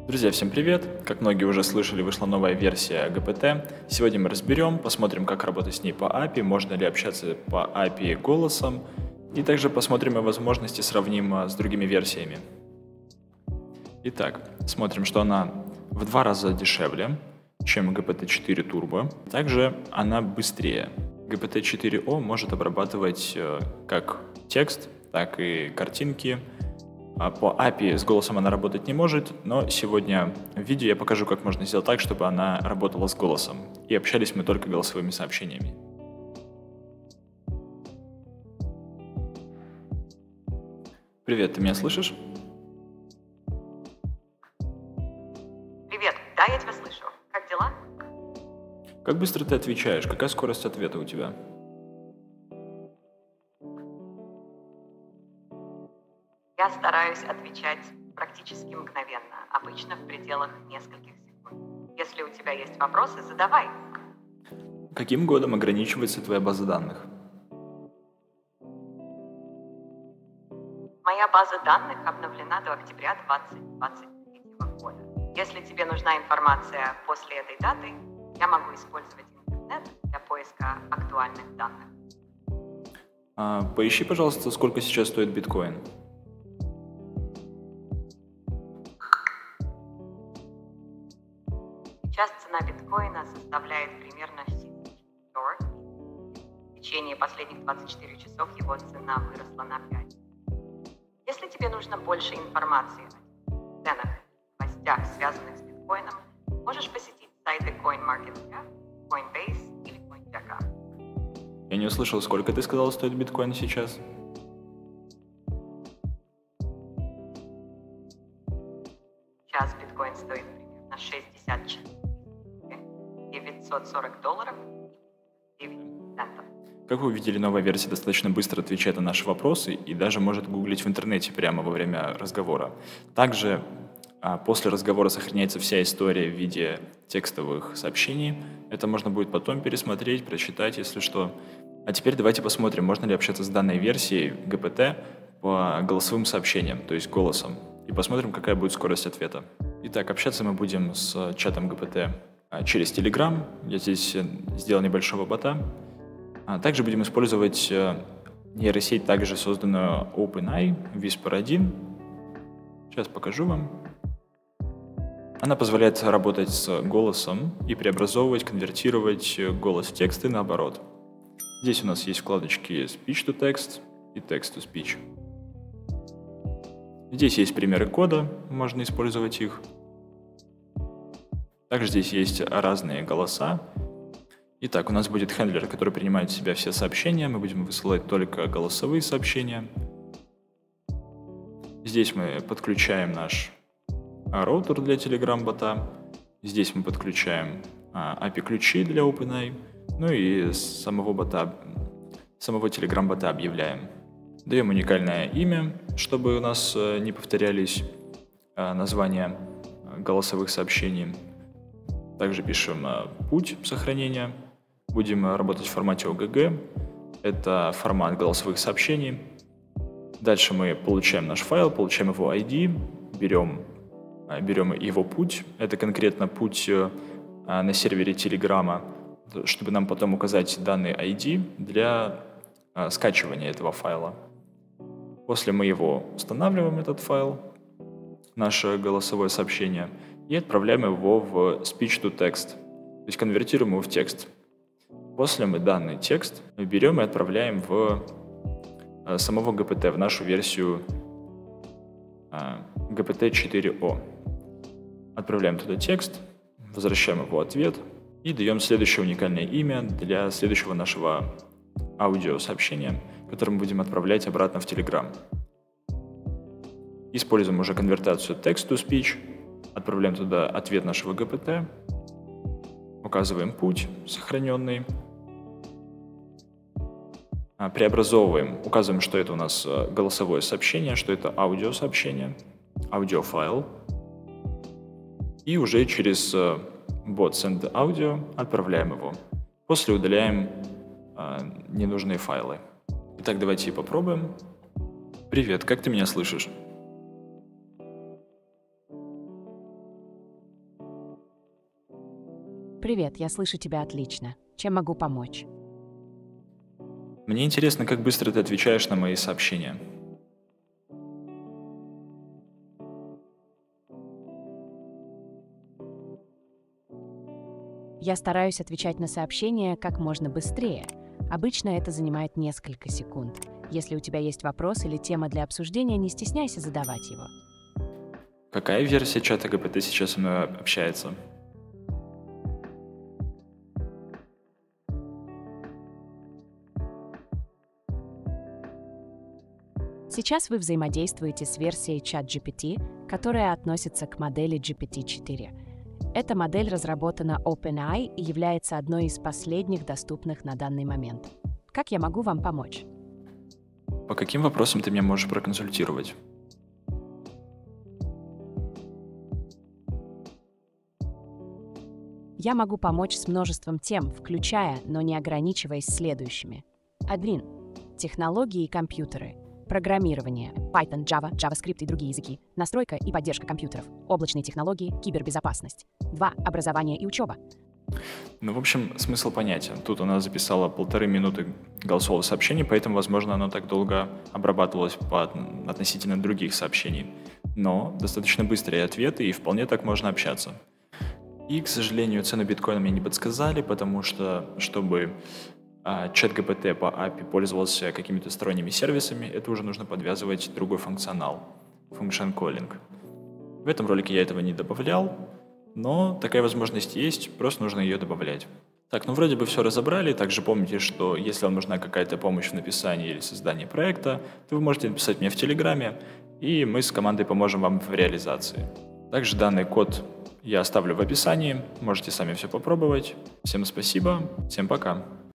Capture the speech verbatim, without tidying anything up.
Друзья, всем привет! Как многие уже слышали, вышла новая версия джи пи ти. Сегодня мы разберем, посмотрим, как работать с ней по эй пи ай, можно ли общаться по эй пи ай голосом, и также посмотрим и возможности сравним с другими версиями. Итак, смотрим, что она в два раза дешевле, чем джи пи ти четыре Turbo. Также она быстрее. джи пи ти четыре о может обрабатывать как текст, так и картинки. По эй пи ай с голосом она работать не может, но сегодня в видео я покажу, как можно сделать так, чтобы она работала с голосом. И общались мы только голосовыми сообщениями. Привет, ты меня слышишь? Привет, да, я тебя слышу. Как дела? Как быстро ты отвечаешь? Какая скорость ответа у тебя? Я стараюсь отвечать практически мгновенно, обычно в пределах нескольких секунд. Если у тебя есть вопросы, задавай. Каким годом ограничивается твоя база данных? Моя база данных обновлена до октября две тысячи двадцать третьего года. Если тебе нужна информация после этой даты, я могу использовать интернет для поиска актуальных данных. А, поищи, пожалуйста, сколько сейчас стоит биткоин. Сейчас цена биткоина составляет примерно семь тысяч долларов. В течение последних двадцати четырёх часов его цена выросла на пять. Если тебе нужно больше информации о ценах и новостях, связанных с биткоином, можешь посетить сайты CoinMarketCap, Coinbase или CoinCheck. Я не услышал, сколько ты сказал стоит биткоин сейчас? Сейчас биткоин стоит примерно шестьдесят четыре девятьсот сорок долларов и девять центов. Как вы увидели, новая версия достаточно быстро отвечает на наши вопросы и даже может гуглить в интернете прямо во время разговора. Также а, после разговора сохраняется вся история в виде текстовых сообщений. Это можно будет потом пересмотреть, прочитать, если что. А теперь давайте посмотрим, можно ли общаться с данной версией джи пи ти по голосовым сообщениям, то есть голосом. И посмотрим, какая будет скорость ответа. Итак, общаться мы будем с чатом джи пи ти через Telegram. Я здесь сделал небольшого бота. Также будем использовать нейросеть, также созданную OpenAI, Whisper один. Сейчас покажу вам. Она позволяет работать с голосом и преобразовывать, конвертировать голос в текст и наоборот. Здесь у нас есть вкладочки Speech to Text и Text to Speech. Здесь есть примеры кода, можно использовать их. Также здесь есть разные голоса. Итак, у нас будет хендлер, который принимает в себя все сообщения. Мы будем высылать только голосовые сообщения. Здесь мы подключаем наш роутер для Telegram-бота. Здесь мы подключаем эй пи ай-ключи для OpenAI. Ну и самого бота, самого Telegram-бота объявляем. Даем уникальное имя, чтобы у нас не повторялись названия голосовых сообщений. Также пишем путь сохранения. Будем работать в формате о джи джи. Это формат голосовых сообщений. Дальше мы получаем наш файл, получаем его ай ди, берем, берем его путь. Это конкретно путь на сервере Telegram, чтобы нам потом указать данный ай ди для скачивания этого файла. После мы его устанавливаем, этот файл, наше голосовое сообщение, и отправляем его в Speech to Text, то есть конвертируем его в текст. После мы данный текст берем и отправляем в самого джи пи ти, в нашу версию джи пи ти четыре о. Отправляем туда текст, возвращаем его ответ и даем следующее уникальное имя для следующего нашего аудиосообщения, которое мы будем отправлять обратно в Telegram. Используем уже конвертацию Text to Speech, отправляем туда ответ нашего джи пи ти, указываем путь сохраненный, преобразовываем, указываем, что это у нас голосовое сообщение, что это аудиосообщение, аудиофайл, и уже через бот Send Audio отправляем его. После удаляем э, ненужные файлы. Итак, давайте попробуем. Привет, как ты меня слышишь? Привет, я слышу тебя отлично. Чем могу помочь? Мне интересно, как быстро ты отвечаешь на мои сообщения. Я стараюсь отвечать на сообщения как можно быстрее. Обычно это занимает несколько секунд. Если у тебя есть вопрос или тема для обсуждения, не стесняйся задавать его. Какая версия чата G P T сейчас со мной общается? Сейчас вы взаимодействуете с версией ChatGPT, которая относится к модели джи пи ти четыре. Эта модель разработана OpenAI и является одной из последних доступных на данный момент. Как я могу вам помочь? По каким вопросам ты меня можешь проконсультировать? Я могу помочь с множеством тем, включая, но не ограничиваясь следующими. один. Технологии и компьютеры. Программирование. Python, Java, JavaScript и другие языки. Настройка и поддержка компьютеров. Облачные технологии, кибербезопасность. два. Образование и учеба. Ну, в общем, смысл понятен. Тут она записала полторы минуты голосового сообщения, поэтому, возможно, оно так долго обрабатывалось по относительно других сообщений. Но достаточно быстрые ответы, и вполне так можно общаться. И, к сожалению, цену биткоина мне не подсказали, потому что, чтобы а, чат джи пи ти по эй пи ай пользовался какими-то сторонними сервисами, это уже нужно подвязывать другой функционал, function calling. В этом ролике я этого не добавлял, но такая возможность есть, просто нужно ее добавлять. Так, ну вроде бы все разобрали. Также помните, что если вам нужна какая-то помощь в написании или создании проекта, то вы можете написать мне в Телеграме, и мы с командой поможем вам в реализации. Также данный код я оставлю в описании, можете сами все попробовать. Всем спасибо, всем пока.